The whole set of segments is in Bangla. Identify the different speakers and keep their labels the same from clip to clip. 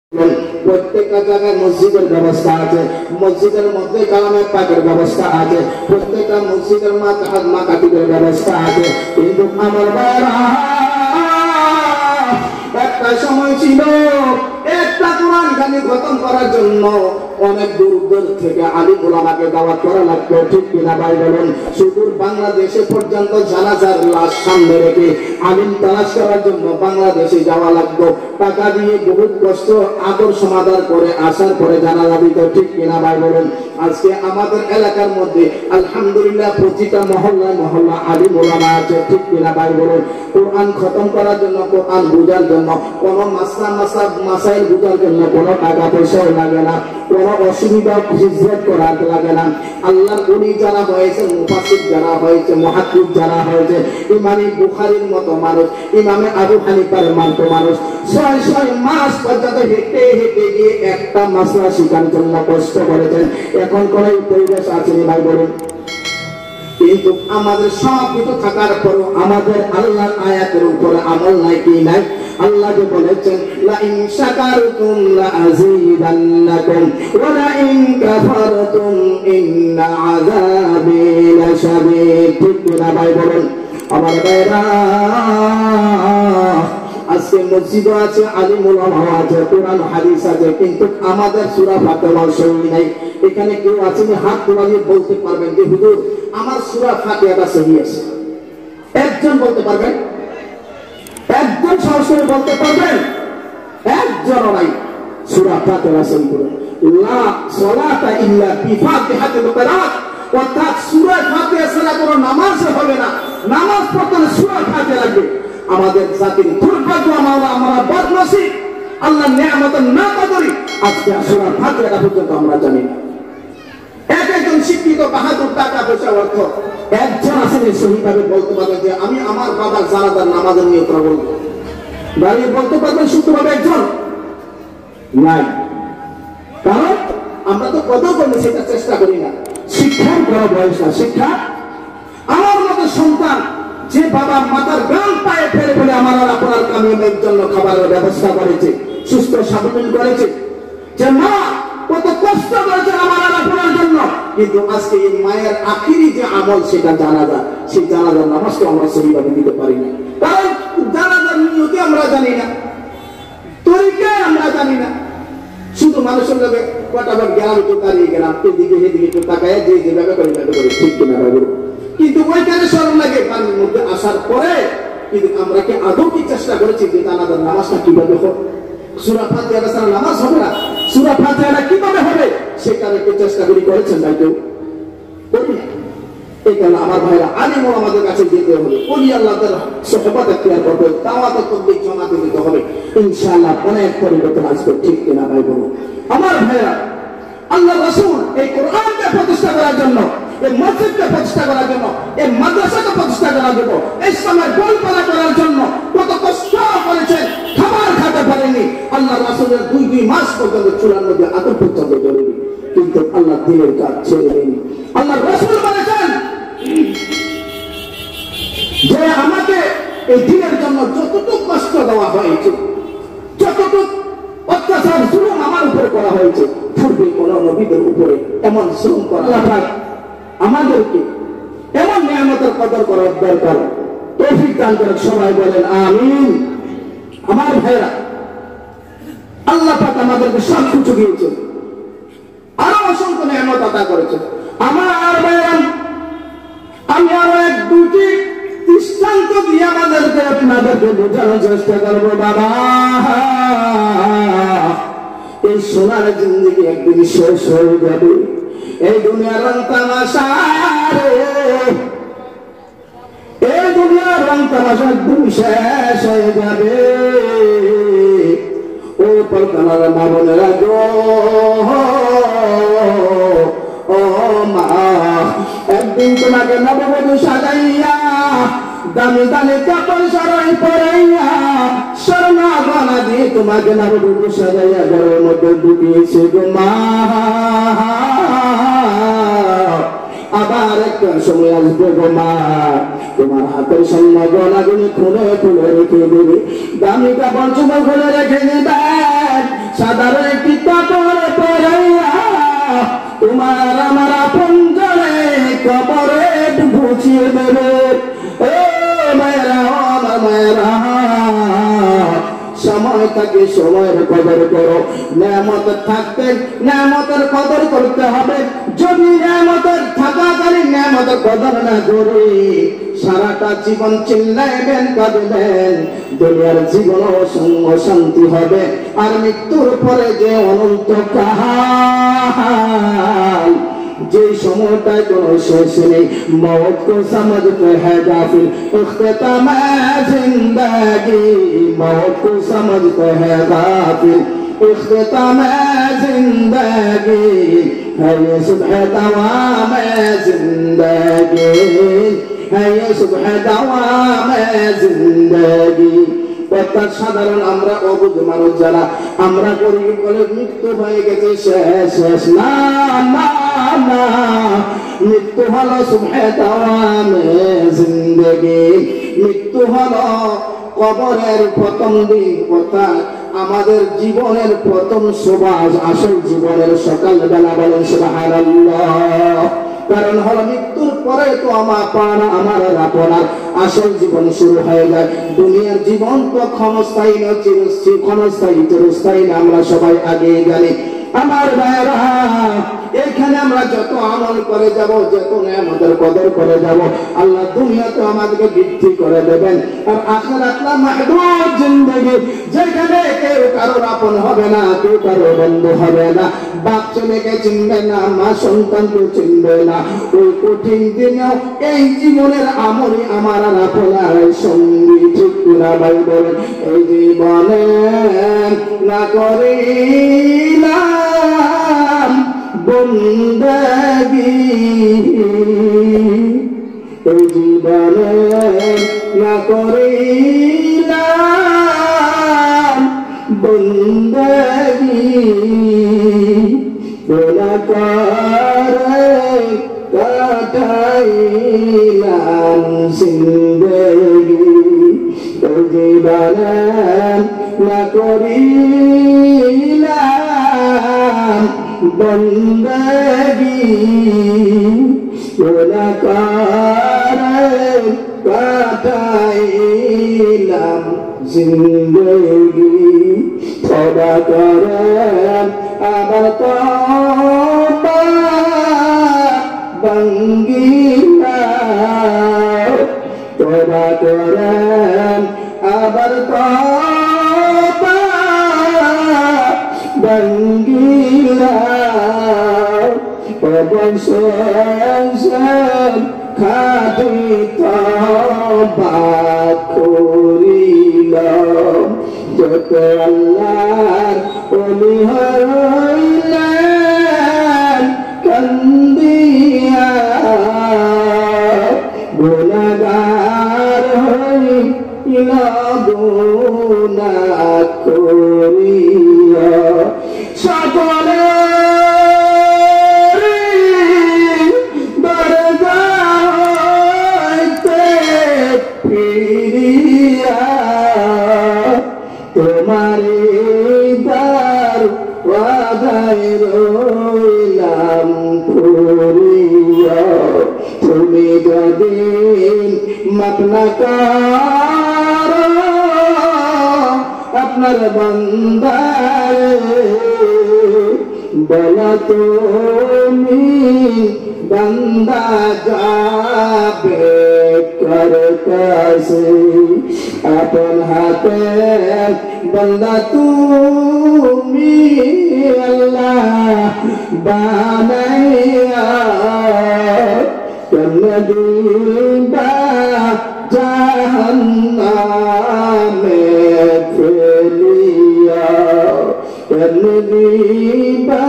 Speaker 1: প্রত্যেকটা জায়গায় মসজিদের ব্যবস্থা আছে, মসজিদের মধ্যে কালামে পাকের ব্যবস্থা আছে, প্রত্যেকটা মসজিদের মাকাতিবের ব্যবস্থা আছে। কিন্তু আমার ভাইরা, একটা সময় ছিল একটা কোরআন খানি খতম করার জন্য অনেক দূর দূর থেকে আলিম উলামাকে দাওয়াত করা লাগতো, ঠিক কিনা ভাই বলুন? সুদূর বাংলাদেশে পর্যন্ত জানাজার লাশ সামনে রেখে আলিম তালাশ করার জন্য বাংলাদেশে যাওয়া লাগতো। টাকা দিয়ে বহুত কষ্ট আদর সমাধান করে আসার পরে জানাজা দিত, ঠিক কিনা ভাই বলুন? আজকে আমাদের এলাকার মধ্যে আলহামদুলিল্লাহ প্রতিটা মহল্লায় মহল্লা আলিম উলামা আছে, ঠিক কিনা ভাই বলুন? কোরআন খতম করার জন্য, কোরআন বুঝার জন্য, কোনো মাসাইল বুঝার জন্য কোনো টাকা পয়সাও লাগে না, কোনো অসুবিধা হিজরত করার লাগে না। আল্লাহর ওলি যারা হয়েছে, মুফাসসির যারা হয়েছে, মুহাদ্দিস যারা হয়েছে, ইমামে বুখারীর মতো মানুষ, ইমামে আবু হানিফার মতো মানুষ ৬ মাস পর্যন্ত হেঁটে হেঁটে গিয়ে একটা মাসলা শিখার জন্য কষ্ট করেছেন। এখন কোন পরিবেশ আছে ভাই বলুন? কিন্তু আমাদের সব কিছু থাকার পরও আমাদের আল্লাহর আয়াতের উপরে আমল নাই কি নাই? আল্লাহ যে বলেছেন লা ইন শাকারতুম লা আযীদান্নাকুম ওয়া লা ইন কাফারতুম ইন্না আযাবি লাশাদীদ। ঠিক না ভাই বলুন? আমার ভাইরা, আজকে মসজিদও আছে, আলিম উলামা আছে, কোরআন হাদিস আছে, কিন্তু আমাদের সূরা ফাতিহা সহি নাই। এখানে কেউ আছেন হাত তুলে বলতে পারবেন যে হুজুর আমার সূরা ফাতিহাটা সহি আছে? একজন বলতে পারবেন? একজন সরাসরি বলতে পারবেন? একজনও নাই। সূরা ফাতিহা সহি করে লা সালাতা ইল্লা বিফাতিহাতিল কিরাত, অর্থাৎ সূরা ফাতিহা ছাড়া কোনো নামাজ হবে না। নামাজ পড়তে হলে সূরা ফাতিহা লাগবে। আমাদের জাতির দুর্ভাগ্য, আমরা বদনসিব, আল্লাহ নিয়ামত না কদরি আজকে সূরা ফাতিহা পর্যন্ত আমরা জানি না। একজন শিক্ষিত বাহাদুর টাকা পয়সা অর্থ একজন আসেন সহিভাবে বলতে পারবেন যে আমি আমার বাবার জানাজার নামাজের নিয়ত বলবো, দাঁড়িয়ে বলতে পারবেন শুদ্ধভাবে? একজন নাই। কারণ আমরা তো কত করলে সেটা চেষ্টা করি না। শিক্ষার বড় বয়স না। শিক্ষা আমার মতো সন্তান যে বাবা মাতার গান পায়ে ফেলে ফেলে আমার আর আপনার কামিয়াবের জন্য খাবারের ব্যবস্থা করেছে, সুস্থ স্বাবলম্বী করেছে, যে মা কত কষ্ট করেছে আমার আর আপনার জন্য, কিন্তু আজকে এই মায়ের আখিরি যে আমল সেটা জানাজা, সেই জানাজার নামাজকে আমরা সহিভাবে দিতে পারি না। কারণ জানাজার নিয়তি আমরা জানি না, তরিকা আমরা জানি না। শুধু মানুষের লোকে কটাবার গেলাম, একটু দাঁড়িয়ে গেলাম, এদিকে এদিকে একটু তাকায় যে যেভাবে করি তাকে করি, ঠিক কিনা ভাবো? কিন্তু ওইখানে স্মরণ লাগে পানির মধ্যে আসার পরে, কিন্তু আমরা কি আদৌ কি চেষ্টা করেছি যে জানাজার নামাজটা কিভাবে হবে? সূরা ফাতিহা ছাড়া নামাজ হবে না, সূরা ফাতিহা কিভাবে হবে সেটার একটু চেষ্টা করেছেন ভাই? কেউ করি না। এই কারণে আমার ভাইরা আলিম আমাদের কাছে যেতে হবে, ওলি আল্লাহদের সুহবত এখতিয়ার করতে হবে, দাওয়াত তাবলীগ জামাতে দিতে হবে, ইনশাআল্লাহ অনেক পরিবর্তন আসবে, ঠিক কিনা ভাই বলুন? আমার ভাইরা, আল্লাহ রাসূল এই কোরআনকে প্রতিষ্ঠা করার জন্য, এই মসজিদকে প্রতিষ্ঠা করার জন্য, এই মাদ্রাসাকে প্রতিষ্ঠা করার জন্য, ইসলামের গোলপালা করার জন্য কত কষ্ট করেছেন, খাবার খেতে পারেনি। আল্লাহ রাসূলের 2 মাস পর্যন্ত চুলার মধ্যে আগুন পর্যন্ত জ্বলেনি, কিন্তু আল্লাহ দিনের কাজ ছেড়ে দেয়নি। আল্লাহ রাসূল বলেছেন যে আমাকে এই দিনের জন্য যতটুকু কষ্ট দেওয়া হয়েছে, যতটুকু অত্যাচার জুলুম আমার উপরে করা হয়েছে, পূর্বে কোন নবীদের উপরে এমন জুলুম করা হয়। আমাদেরকে এমন নিয়ামতের কদর করার দরকার, তৌফিক দান করেন। সবাই বলেন আমিন। আমার ভাইরা, আল্লাহ পাক আমাদেরকে সব কিছু দিয়েছেন, আরো অসংখ্য নিয়ামত আদা করেছেন। আমার ভাইরা, আমি আরো 1-2টি দৃষ্টান্ত দিয়ে আমাদেরকে আপনাদেরকে বোঝানোর চেষ্টা করবো। বাবা, এই সোনার জিন্দেগি একদিন শেষ হয়ে যাবে। এই দুনিয়ার রং তামাশা, এই দুনিয়ার রং তামাশা একদিন শেষ হয়ে যাবে। ও পরকানার মা বোনেরা গো, ও মা, একদিন তোমাকে নববধূ সাজাইয়া, দামি দামি কাপড় সরাই পরাইয়া, স্বর্ণ গয়না দিয়ে তোমাকে নববধূ সাজাইয়া ঘরের মধ্যে ঢুকিয়েছে গো মা। আবার একটা সময় আসবে গো মা, তোমার হাতের স্বর্ণ গয়নাগুলি খুলে খুলে রেখে দেবে, দামি কাপড় চোপড় খুলে রেখে দেবে, সাধারণ একটি কাপড় পরাইয়া তোমার আমার আপনজনে কবরে ঢুকিয়ে দেবে। ও মায়েরা, আমার মায়েরা, সময় থাকে সময়ের কদর করো। নিয়ামত থাকতে নিয়ামতের কদর করতে হবে। যদি নিয়ামতের থাকাকালীন নিয়ামতের কদর না করি, সারাটা জীবন চিল্লাইবেন, কাঁদবেন, দুনিয়ার জীবন অশান্তি হবে। আর মৃত্যুর পরে যে অনন্ত কাল, যে সময়টায় কোনো শেষ নেই। মौत को समझते हैं गाफिल इख्तिताम जिंदगी, मौत को समझते हैं गाफिल इख्तिताम जिंदगी, है ये सुबह दवाम जिंदगी, है ये सुबह दवाम जिंदगी। অর্থাৎ সাধারণ আমরা অবুঝ মানুষ যারা আমরা করি বলে মৃত্যু হয়ে গেছে, শেষ শেষ না, না না, মৃত্যু হলো সুবহে দাওয়ামে জিন্দেগি। মৃত্যু হলো কবরের প্রথম দিন, অর্থাৎ আমাদের জীবনের প্রথম সুবাস, আসল জীবনের সকালবেলা। বলেন সুবহানাল্লাহ। কারণ হলো মৃত্যুর পরে তো আমার আপনার আসল জীবন শুরু হয়ে যায়। দুনিয়ার জীবন তো ক্ষণস্থায়ী না, ক্ষণস্থায়ী চিরস্থায়ী না, আমরা সবাই আগে জানি। আমার ভাইরা, এখানে আমরা যত আমল করে যাব, যত নিয়ামতের কদর করে যাব, আল্লাহ দুনিয়াতে আমাদেরকে বৃদ্ধি করে দেবেন। আর আখিরাত না মাহদুদ জিন্দেগি, যেখানে কেউ কারোর আপন হবে না, কেউ কারোর বন্ধু হবে না, বাপ ছেলেকে চিনবে না, মা সন্তানকে চিনবে না। ওই কঠিন দিনেও এই জীবনের আমলই আমার আর আপনার সঙ্গী, ঠিক না ভাই বলেন? এই জীবনে না করিলাম বন্দেগি, এই জীবনে না করিলাম বন্দেগি, গুনাহগারে কাটাইলাম জিন্দেগি, এই জীবনে না করিলাম বন্দেগি, গুনাহগারে কাটাইলাম জিন্দেগি। তওবা করেন আবার তওবা ভাঙ্গিলা, তওবা করেন আবার তওবা ভাঙ্গিলা, অবশেষে খাঁটি তওবা করিলাম। যত আল্লাহর ওলি হইলেন কান্দিয়া, গুনাহগার হইলা গুনাহ করিয়া, সকলে তোমারে দার ওয়াদায় রইলাম পুরিয়া। তুমি যদি মাফ না করো আপনার বান্দারে, বলো তুমি বান্দা যাবে কার কাছে, আপন হাতে বান্দা তুমি আল্লাহ বানাইয়া, কেমনে দিবা জাহান্নামে ফেলিয়া, কেমনে দিবা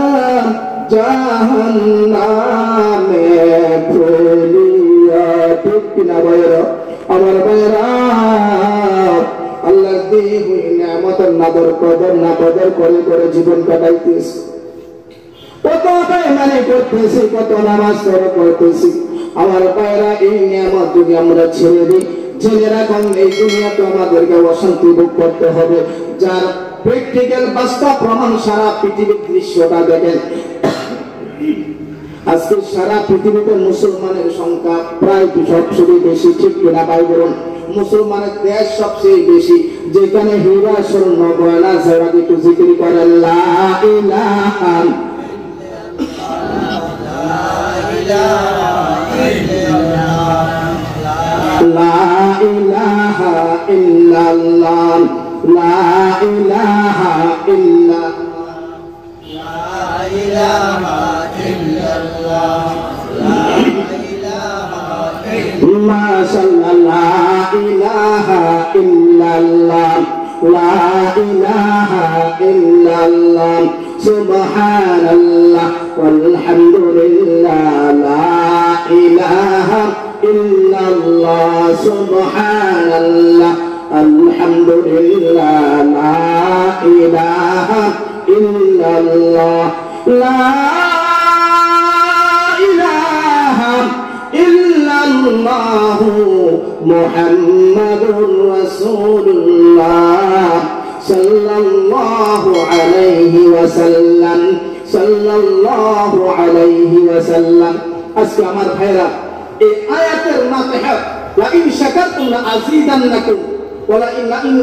Speaker 1: জাহান্নামে ফেলিয়া। ঠিক কিনা ভাইরা? আমার ভাইরা, আল্লাহ দিয়ে নিয়ামতের নাদর কদর না কদর করে করে জীবন কাটাইতেছি, কত বেঈমানি করতেছি, কত নামাজ করতেছি। আমার ভাইরা, এই নিয়ামত যদি আমরা ছেড়ে দিই, জেনে রাখুন এই দুনিয়াতে আমাদেরকে অশান্তি ভোগ করতে হবে। যার প্র্যাকটিক্যাল বাস্তব প্রমাণ সারা পৃথিবীর দৃশ্যটা দেখেন। আজকে সারা পৃথিবীতে মুসলমানের সংখ্যা প্রায় সবচেয়ে বেশি, ঠিক কিনা ভাই বলুন? মুসলমানের দেশ সবচেয়ে বেশি, যেখানে হীরা স্বর্ণ গয়না ছাড়া একটু জিকির করেন লা ইলাহা লা ইলাহা ইল্লাল্লাহ লা ইলাহা ইল্লাল্লাহ মাশাআল্লাহ লা ইলাহা ইল্লাল্লাহ লা ইলাহা ইল্লাল্লাহ সুবহানাল্লাহ ওয়ালহামদুলিল্লাহ লা ইলাহা ইল্লাল্লাহ সুবহানাল্লাহ আলহামদুলিল্লাহ লা ইলাহা ইল্লাল্লাহ লা ইলাহা ইল্লাল্লাহ মুহাম্মাদুর রাসূলুল্লাহ সাল্লাল্লাহু আলাইহি ওয়াসাল্লাম সাল্লাল্লাহু আলাইহি ওয়াসাল্লাম। আজকে আমার ভাইরা এই আয়াতের মাতহাব লা ইন শাকারতুম লা আযীদান্নাকুম ওয়া লা ইন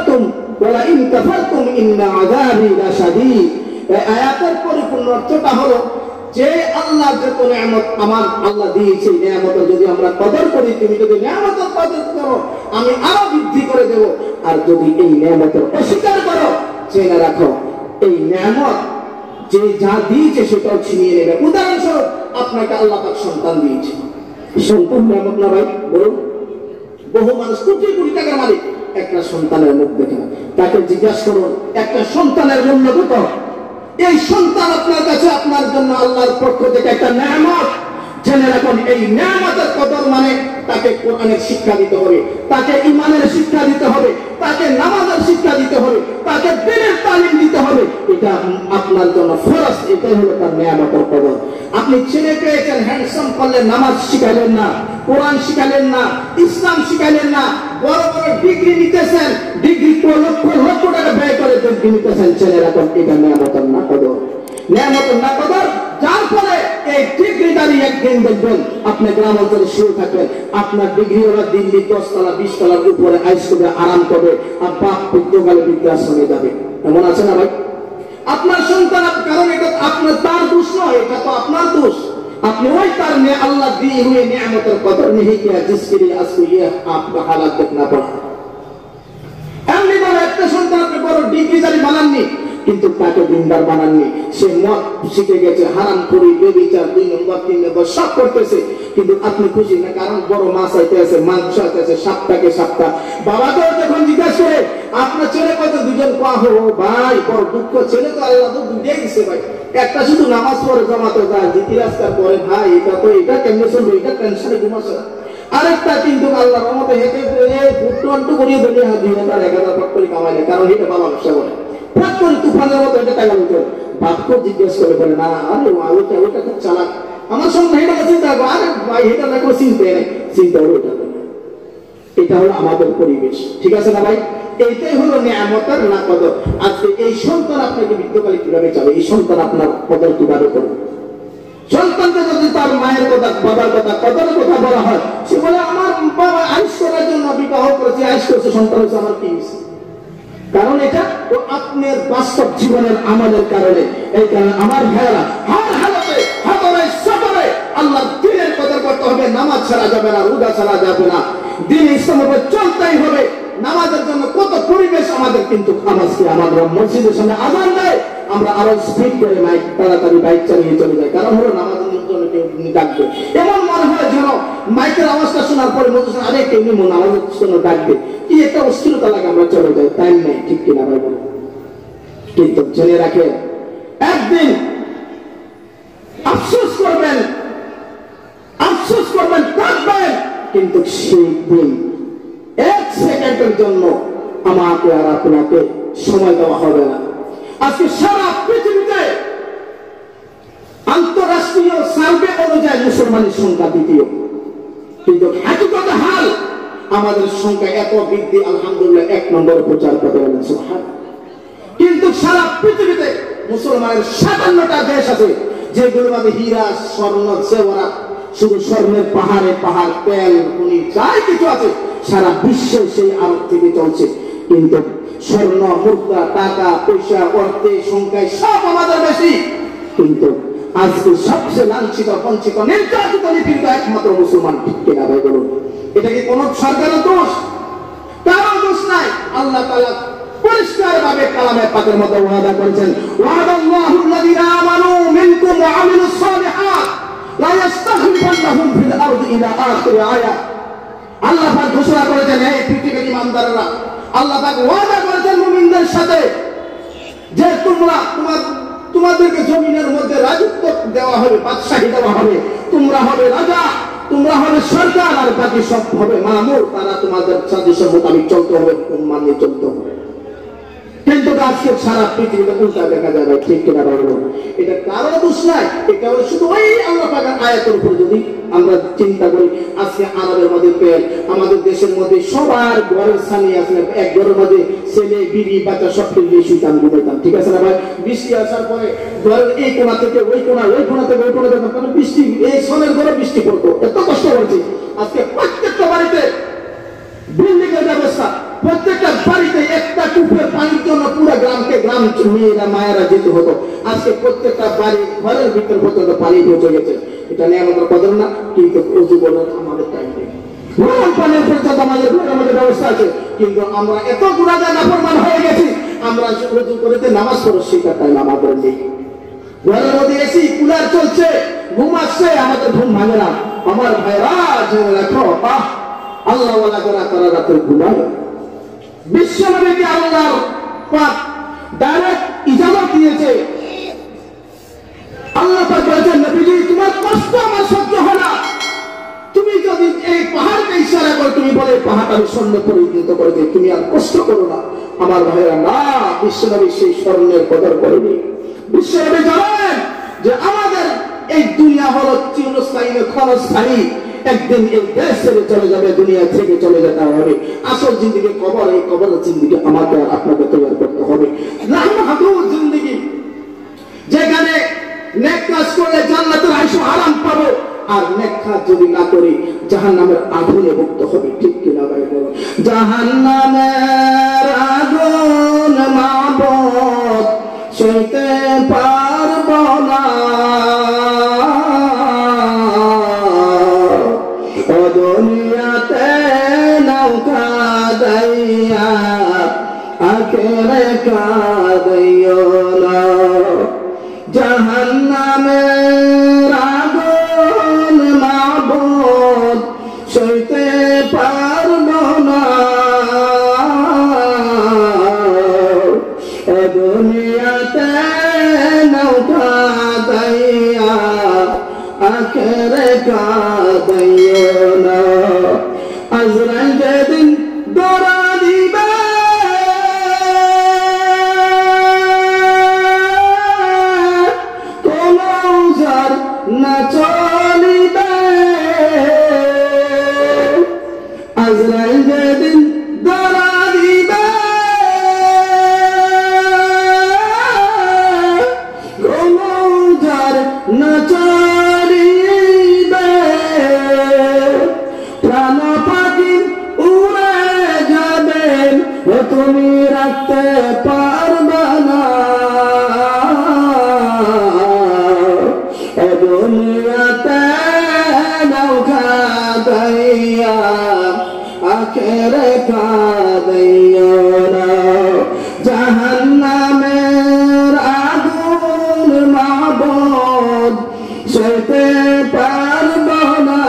Speaker 1: কাফারতুম ইন্না আযাবি লাশাদীদ। এই আয়াতের পরিপূর্ণ অর্থটা হলো যে আল্লাহ যত নিয়ামত আমার আল্লাহ দিয়েছে, নিয়ামতের যদি আমরা কদর করি, তুমি যদি নিয়ামতের কদর করো আমি আরো বৃদ্ধি করে দেব, আর যদি এই নিয়ামতের অস্বীকার করো জেনে রাখো এই নিয়ামত যে যা দিয়েছে সেটাও ছিনিয়ে নেবে। উদাহরণস্বরূপ আপনাকে আল্লাহ পাক সন্তান দিয়েছে, সন্তান নিয়ামত না ভাই বলুন? বহু মানুষ কোটি কোটি টাকার মালিক, একটা সন্তানের মুখ দেখে না। তাকে জিজ্ঞাসা করুন একটা সন্তানের মূল্য কত? এই সন্তান আপনার কাছে আপনার জন্য আল্লাহর পক্ষ থেকে একটা নিয়ামত। জেনে রাখুন এই নিয়ামতের কদর মানে তাকে কোরআনের শিক্ষা দিতে হবে, তাকে ঈমানের শিক্ষা দিতে হবে, তাকে নামাজের শিক্ষা দিতে হবে, তাকে দ্বীনের তালিম দিতে হবে। এটা আপনার জন্য ফরজ, এটাই হলো তার নিয়ামতের কদর। আপনি ছেলে পেয়েছেন, হ্যান্ডসাম করলেন, নামাজ শিখালেন না, কোরআন শিখালেন না, ইসলাম শিখালেন না, বড় বড় ডিগ্রি নিতেছেন, ডিগ্রি লক্ষ লক্ষ টাকা ব্যয় করে ডিগ্রি নিতেছেন। ছেলে রাখুন এটা নিয়ামতের না কদর, নিয়ামতের না কদর। যার ফলে এই ডিগ্রিদারি একদিন দেখবেন আপনি গ্রাম অঞ্চলে শুরু থাকবেন, আপনার ডিগ্রি ওরা দিল্লি 10 তলা 20 তলার উপরে আইস করে আরাম করবে, আর বাপ পুত্রকালে বৃদ্ধাশ্রমে যাবে। এমন আছে না ভাই? আপনার সন্তান, কারণ এটা আপনার তার দোষ নয়, এটা তো আপনার দোষ। আপনি ওই তার ने अल्लाह दी हुई नियामतों का कदर नहीं किया जिसके लिए आपको ये आपका हालात देखना पड़ा। এমনি বলে একটা সন্তান আপনি বড় ডিগ্রিদারি বানাননি, কিন্তু তাকে দিনদার বানাননি। সে মদ শিখে গেছে, হারামখোরি, ব্যভিচার, 2 নম্বর 3 নম্বর সব করতেছে, কিন্তু আপনি খুশি না, কারণ বড় মাছ আইতে আছে, মাংস আইতে আছে, সাপটাকে সাপটা। বাবাকে যখন জিজ্ঞাসা করে আপনার ছেলে কত, দুজন পাহো ভাই বড় দুঃখ, ছেলে তো আল্লাহ তো দুটিয়ে দিচ্ছে ভাই। একটা শুধু নামাজ পড়ে জমাতে যায়, জিকিরাজকার করে, ভাই এটা তো এটা কেমনে চলবে, এটা টেনশনে ঘুমাচ্ছে না। আরেকটা কিন্তু আল্লাহর রহমতে হেঁটে ফুটটু করিয়ে দিলে 2000 1000 টাকা করে কামাইলে, কারণ এটা বাবা ব্যবসা করে করে তুফানের মতো এটা টাকা দিত। বাপকে জিজ্ঞেস করে বলে না, আরে ওইটা ওইটা খুব চালাক, আমার সঙ্গে এটা চিন্তা করবো, আরে ভাই এটা না কোনো চিন্তা নেই, চিন্তা হলো এটা। এটা হলো আমাদের পরিবেশ, ঠিক আছে না ভাই? এইটাই হলো নিয়ামতের না কদর। আজকে এই সন্তান আপনাকে মৃত্যুকালে কিভাবে যাবে, এই সন্তান আপনার কদর কিভাবে করবে? সন্তানকে যদি তার মায়ের কথা, বাবার কথা, কদরের কথা বলা হয়, সে বলে আমার বাবা আইস করার জন্য বিবাহ করেছে, আইস করেছে, সন্তান হচ্ছে আমার কি হয়েছে? কারণ এটা তো আপনার বাস্তব জীবনের আমলের কারণে। এই কারণে আমার ভাইয়েরা হার হালতে হাতরে সফরে আল্লাহর দ্বীনের কদর করতে হবে। নামাজ ছাড়া যাবে না, রোজা ছাড়া যাবে না, দ্বীন ইসলামের উপর চলতেই হবে। নামাজের জন্য কত পরিবেশ আমাদের, কিন্তু আজকে আমাদের মসজিদের সামনে আযান দেয়, আমরা আরো স্পিড করে মাইক তাড়াতাড়ি বাইক চালিয়ে চলে যাই, কারণ হলো নামাজের জন্য কেউ ডাকবে। এমন মনে হয় যেন মাইকের আওয়াজটা শোনার পরে মধ্যে আরে কেউ নামাজের জন্য ডাকবে, কি একটা অস্থিরতা লাগে, আমরা চলে যাই, টাইম নেই, ঠিক কিনা ভাই বলো? কিন্তু জেনে রাখে একদিন আফসোস করবেন, কাঁদবেন, কিন্তু সেই দিন 1 সেকেন্ডের জন্য আমাকে আর আপনাকে সময় দেওয়া হবে না। আজকে সারা পৃথিবীতে আন্তঃরাষ্ট্রীয় সার্ভে অনুযায়ী মুসলমানের সংখ্যা দ্বিতীয়, কিন্তু হাকিকত হাল আমাদের সংখ্যা এত বৃদ্ধি, আলহামদুলিল্লাহ 1 নম্বরে প্রচার করে। সুবহানাল্লাহ। কিন্তু সারা পৃথিবীতে মুসলমানের 57টা দেশ আছে যেগুলোর মধ্যে হীরা স্বর্ণ জেওরাত, শুধু স্বর্ণের পাহাড়ে পাহাড়, তেল খনি যাই কিছু আছে সারা বিশ্বে সেই আলোক থেকে চলছে। কিন্তু স্বর্ণ, মুদ্রা, টাকা পয়সা, অর্থে সংখ্যায় সব আমাদের বেশি, কিন্তু আজকে সবচেয়ে লাঞ্ছিত, বঞ্চিত, নির্যাতিত, নিপীড়িত একমাত্র মুসলমান। ঠিক কিনা ভাই বলুন? এটা কি কোন সরকারের দোষ? কারো দোষ নাই। আল্লাহ তাআলা পরিষ্কার ভাবে কালামে পাকের মধ্যে ওয়াদা করেছেন, ওয়াদাল্লাহু আল্লাযীনা আমানু মিনকুম ওয়া আমিলুস সালিহাত লা ইস্তাখলিফান্নাহুম ফিল আরদি ইলা আখির আয়াত। আল্লাহ পাক ঘোষণা করেছেন, হে পৃথিবীর ঈমানদাররা, আল্লাহ পাক ওয়াদা করেছেন মুমিনদের সাথে যে তোমাদেরকে জমিনের মধ্যে রাজত্ব দেওয়া হবে, বাদশাহী দেওয়া হবে, তোমরা হবে রাজা, তোমরা হবে সরকার, আর বাকি সব হবে মামুর, তারা তোমাদের সাজেশন মোতাবেক চলতে হবে, মানিয়ে চলতে হবে। কিন্তু আজকে সারা পৃথিবীতে উল্টা দেখা যাবে। ঠিক কিনা বলবো? এটা কারো দোষ নাই, এটা হলো শুধু ওই আল্লাহ পাকের আয়াতের উপর যদি আমরা চিন্তা করি। আজকে আরবের মধ্যে পেয়ে আমাদের দেশের মধ্যে সবার ঘরের সানি আছে, এক ঘরের মধ্যে ছেলে বিবি বাচ্চা সব ফেলে শুইতাম, ঘুমাইতাম। ঠিক আছে না ভাই? বৃষ্টি আসার পরে ঘরের এই কোণা থেকে ওই কোণা, ওই কোণা থেকে ওই কোণা যেতাম, কারণ বৃষ্টি এই সনের ঘরে বৃষ্টি পড়তো, এত কষ্ট হয়েছে। আজকে প্রত্যেকটা বাড়িতে বিল্ডিং এর ব্যবস্থা, প্রত্যেকটা বাড়িতে একটা কূপের পানির জন্য পুরো গ্রামকে গ্রাম মেয়েরা মায়েরা যেতে হতো। আজকে প্রত্যেকটা বাড়ি ঘরের ভিতর পর্যন্ত পানি পৌঁছে গেছে। এটা নিয়ে আমাদের কদর না, কিন্তু উজু বলার আমাদের টাইম নেই। গরম পানির পর্যন্ত আমাদের ব্যবস্থা আছে, কিন্তু আমরা এত গুনাহগার নাফরমান হয়ে গেছি, আমরা উজু করতে নামাজ পড়ার শিকার টাইম আমাদের নেই। ঘরের মধ্যে এসি কুলার চলছে, ঘুম আসছে, আমাদের ঘুম ভাঙে না। আমার ভাইরা জেনে রাখো, আল্লাহ ওয়ালা যারা তারা রাতে ঘুমায়। বিশ্বনবীকে আল্লাহর পাক ডাইরেক্ট ইজাজত দিয়েছে। আল্লাহ পাক বলেছেন, নবীজি তোমার কষ্ট আমার সহ্য হয় না, তুমি যদি এই পাহাড়কে ইশারা করে তুমি বলে পাহাড় আমি স্বর্ণ পরিণত করে দিই, তুমি আর কষ্ট করো না। আমার ভাইরা না, বিশ্বনবী সেই স্বর্ণের কদর করেনি। বিশ্বনবী জানেন যে আমাদের এই দুনিয়া হলো চিরস্থায়ী, ক্ষণস্থায়ী, একদিন এই দেশ ছেড়ে চলে যাবে, দুনিয়া থেকে চলে যেতে হবে। আসল জিন্দিগি কবর, এই কবরের জিন্দিগি আমাকে আর আপনাকে তৈরি করতে হবে। লাহমাদুর জিন্দিগি, যেখানে নেক কাজ করলে জান্নাতের আইশ আরাম পাবো, আর নেক কাজ যদি না করি জাহান্নামের আগুনে ভুগতে হবে। ঠিক কিনা ভাই বলো? জাহান্নামের আগুন মাবুদ সইতে পারবো না, দুনিয়াতে নৌকা দাইয়া আখেরে কাঁদিও না। জাহান্নামের আগুন মাবুদ সইতে পারবো না, দুনিয়াতে নৌকা দাইয়া আখেরে কাঁদিও না। আজরাইল যেদিন দৌড়া দিবে, কোনো যার না চলিবে। আজরাইল যেদিন দৌড়া দিবে, কোনো যার না চলিবে। প্রাণ পাখি উড়ে যাবেন, তুমি রাখতে পারবে না। দুনিয়াতে নৌকা দাইয়া আখেরে কাঁদিও না। জাহান্নামের আগুন মাবুদ সইতে পারবো না,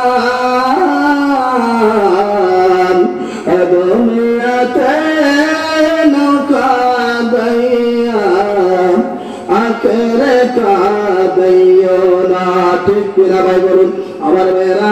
Speaker 1: দুনিয়াতে নৌকা দাইয়া আখেরে কাঁদিও না। ঠিক কিনা ভাই বলুন? আমার মেয়েরা,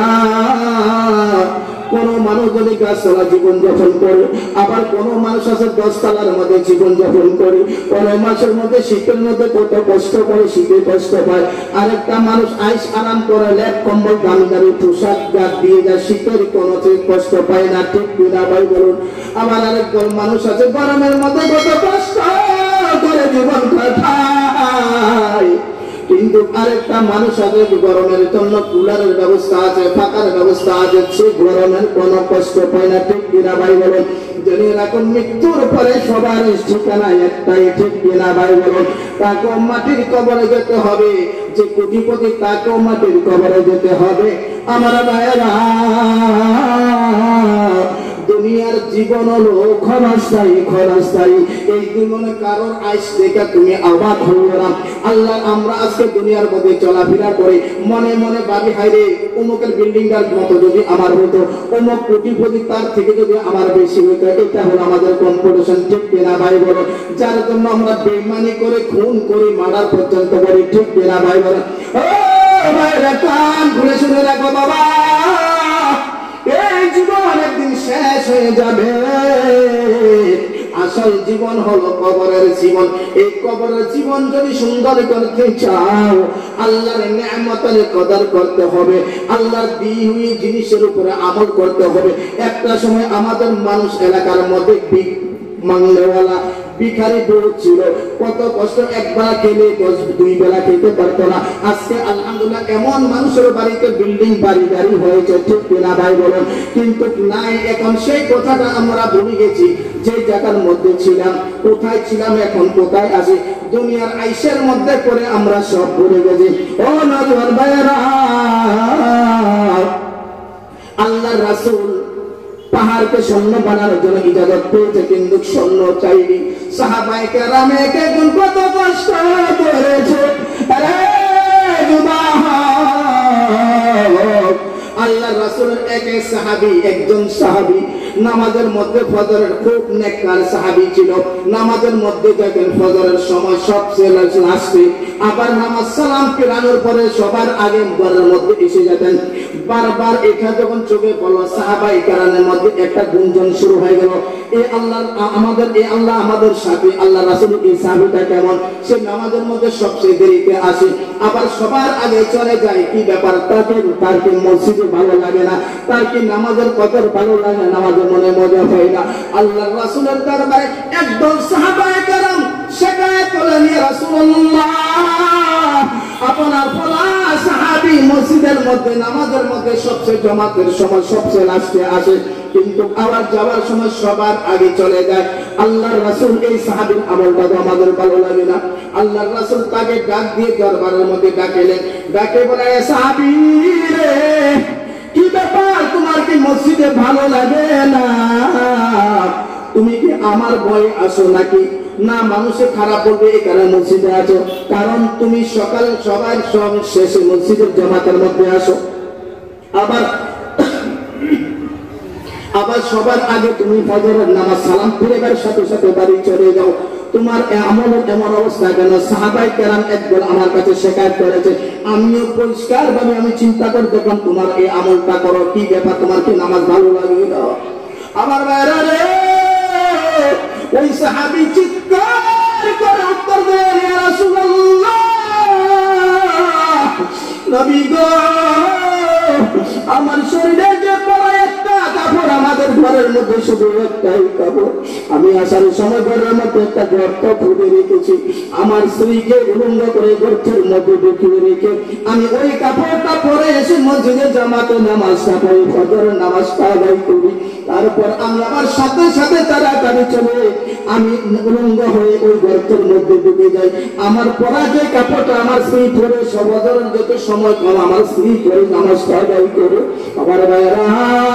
Speaker 1: কোন মানুষ যদি গাছতলা জীবন যাপন করে, আবার কোন মানুষ আছে 10 তলার মধ্যে জীবন যাপন করে, কোন মাসের মধ্যে শীতের মধ্যে কত কষ্ট করে, শীতে কষ্ট পায়। আরেকটা মানুষ আইস আরাম করে, লেপ কম্বল দামি দামি পোশাক গাছ দিয়ে যায়, শীতের কোনো কষ্ট পায় না। ঠিক কিনা ভাই বলুন? আমার আরেকজন মানুষ আছে গরমের মধ্যে কত কষ্ট জীবন কাটায়, কিন্তু আরেকটা মানুষ আছে গরমের জন্য কুলারের ব্যবস্থা আছে, পাকার ব্যবস্থা আছে, সে গরমের কোনো কষ্ট পায় না। ঠিক কিনা ভাই বলুন? যদি এরকম মৃত্যুর পরে সবার ঠিকানা একটাই, ঠিক কিনা ভাই বলুন? তাকেও মাটির কবরে যেতে হবে, যে কোটিপতি তাকেও মাটির কবরে যেতে হবে। আমার ভাইয়েরা, দুনিয়ার জীবন হলো ক্ষণস্থায়ী, ক্ষণস্থায়ী। এই জীবনে কারোর আইস দেখে তুমি অবাক হইও না। আল্লাহ, আমরা আজকে দুনিয়ার মধ্যে চলাফেরা করে মনে মনে ভাবি, হায়রে অমুকের বিল্ডিংটার মতো যদি আমার হতো, অমুক কোটিপতি তার থেকে যদি আমার বেশি হতো। এটা হলো আমাদের কম্পিটিশন, ঠিক কিনা ভাই বলো? যার জন্য আমরা বেইমানি করে, খুন করে, মার্ডার পর্যন্ত করি, ঠিক কিনা ভাই বলো? ও ভাইরা, কান খুলে শুনে রাখো বাবা, এই জীবন একদিন শেষ হয়ে যাবে। আসল জীবন হলো কবরের জীবন। এই কবরের জীবন যদি সুন্দর করতে চাও, আল্লাহর নিয়ামতের কদর করতে হবে, আল্লাহর দিনই জিনিসের উপরে আমল করতে হবে। একটা সময় আমাদের মানুষ এলাকার মধ্যে মাংলেওয়ালা ভিখারি বহুত ছিল, কত কষ্ট, একবেলা খেলে 2 বেলা খেতে পারতো না। আজকে আলহামদুলিল্লাহ এমন মানুষের বাড়িতে বিল্ডিং, বাড়ি গাড়ি হয়েছে, ঠিক কিনা ভাই বলুন? কিন্তু নাই, এখন সেই কথাটা আমরা ভুলে গেছি। যে জায়গার মধ্যে ছিলাম, কোথায় ছিলাম, এখন কোথায় আছি, দুনিয়ার আইসের মধ্যে করে আমরা সব ভুলে গেছি। ও নজর ভাইরা, আল্লাহর রাসূল পাহাড়কে স্বর্ণ বানানোর জন্য ইজাজত পেয়েছে, কিন্তু স্বর্ণ চাইনি। সাহাবায়ে কেরাম একজন কত কষ্ট করেছে। আল্লাহ রাসূলের একজন সাহাবী নামাজের মধ্যে, ফজরের খুব নেককার সাহাবী ছিল। নামাজের মধ্যে দেখেন ফজরের সময় সবচেয়ে লাস্টে, আবার নামাজ সালাম ফেরানোর পরে সবার আগে ঘরের মধ্যে এসে যেতেন। বারবার এটা যখন চোখে পড়লো, সাহাবায়ে কেরামের মধ্যে একটা গুঞ্জন শুরু হয়ে গেল, এই আল্লাহ আমাদের সাথে, আল্লাহ রাসূল এই সাহাবীটা কেমন, সে নামাজের মধ্যে সবচেয়ে দেরিতে আসে, আবার সবার আগে চলে যায়। কি ব্যাপার? তার কি মসজিদে ভালো লাগে না? তার কি নামাজের কদর ভালো লাগে? নামাজের মনে মজা হয় না? আল্লাহ রাসূলের দরবারে একদল সাহাবায়ে কেরাম শিকায়ত করলেন, ইয়া রাসূলুল্লাহ, আপনার ফলা সাহাবী মসজিদের মধ্যে, নামাজের মধ্যে সবচেয়ে জামাতের সময় সবচেয়ে লাস্টে আসে, কিন্তু আবার যাওয়ার সময় সবার আগে চলে যায়। আল্লাহর রাসূল এই সাহাবীর আমলটা তো আমাদের ভালো লাগে না। আল্লাহর রাসূল তাকে ডাক দিয়ে দরবারের মধ্যে ডাকলেন, ডাকে বলে, এ সাহাবী রে, কি ব্যাপার, তোমার কি মসজিদে ভালো লাগে না? তুমি কি আমার ভয়ে আসো নাকি? না, মানুষে খারাপ বলবে এই কারণে মসজিদে আছো, কারণ তুমি সকাল সবার শেষে মসজিদের জামাতের মধ্যে আসো, আবার সবার আগে তুমি ফজরের নামাজ সালাম ফিরেবার সাথে সাথে বাড়ি চলে যাও। তোমার আমল এমন অবস্থা কেন? সাহাবায়ে কেরাম একদল আমার কাছে শিকায়ত করেছে, আমিও পরিষ্কার ভাবে আমি চিন্তা করে দেখলাম তোমার এই আমলটা করো, কি ব্যাপার, তোমার কি নামাজ ভালো লাগে না? আমার ভাইরা রে, ওই সাহাবী চিৎকার করে উত্তর দেন, ইয়া রাসূলুল্লাহ, নবী গো, আমার শরীরে যে পরা একটা কাপড়, আমাদের ঘরের মধ্যে শুধু একটাই কাপড়, আমি আসার সময় ঘরের মধ্যে একটা গর্ত খুঁড়ে রেখেছি, আমার স্ত্রীকে উলঙ্গ করে গর্তের মধ্যে ঢুকিয়ে রেখে আমি ওই কাপড়টা পরে এসে মসজিদে জামাতে নামাজটা পড়ি, ফজরের নামাজটা আদায় করি, তারপর আমি আবার সাথে সাথে তাড়াতাড়ি চলে আমি উলঙ্গ হয়ে ওই গর্তের মধ্যে ঢুকে যাই। আমার পরা যে কাপড়টা আমার স্ত্রী পরে, সবজরের যত সময় কম আমার স্ত্রী পরে নামাজটা আদায় করে। আমার ভাইরা,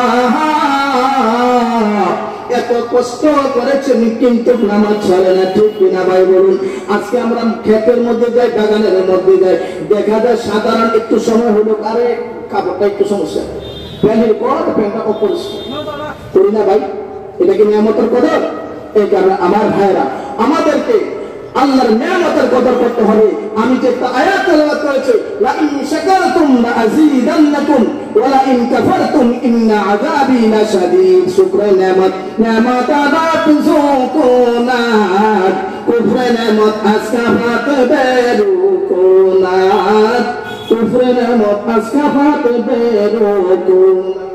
Speaker 1: এত কষ্ট করেছেন কিন্তু নামাজ ছাড়ে না, ঠিক কিনা ভাই বলুন? আজকে আমরা ক্ষেতের মধ্যে যাই, বাগানের মধ্যে যাই, দেখা যায় সাধারণ একটু সময় হলো, আরে কাপড়টা একটু সমস্যা, প্যান্টের পর প্যান্টটা অপরিষ্কার করি না ভাই, এটা কি নিয়ামতের কদর? এই কারণে আমার ভাইরা, আমাদেরকে আল্লাহর নিয়ামতের কদর করতে হবে। আমি যে একটা আয়াত তেলাওয়াত করেছি, লা ইন শাকারতুম লা আযীদান্নাকুম ওয়া লা ইন কাফারতুম ইন্না আযাবি লাশাদীদ। শুকরে নিয়ামত, নিয়ামত আদাত সুকুনাত, কুফরে নিয়ামত আসকাফাত বেরুকুনাত, কুফরে নিয়ামত আসকাফাত বেরুকুনাত।